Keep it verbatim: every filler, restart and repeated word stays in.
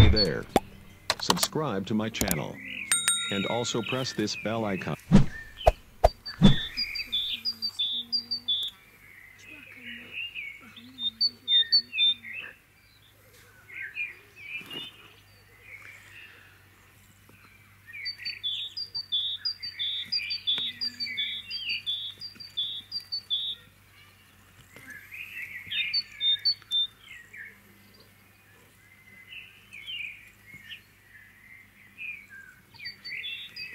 Hey there. Subscribe to my channel. And also press this bell icon.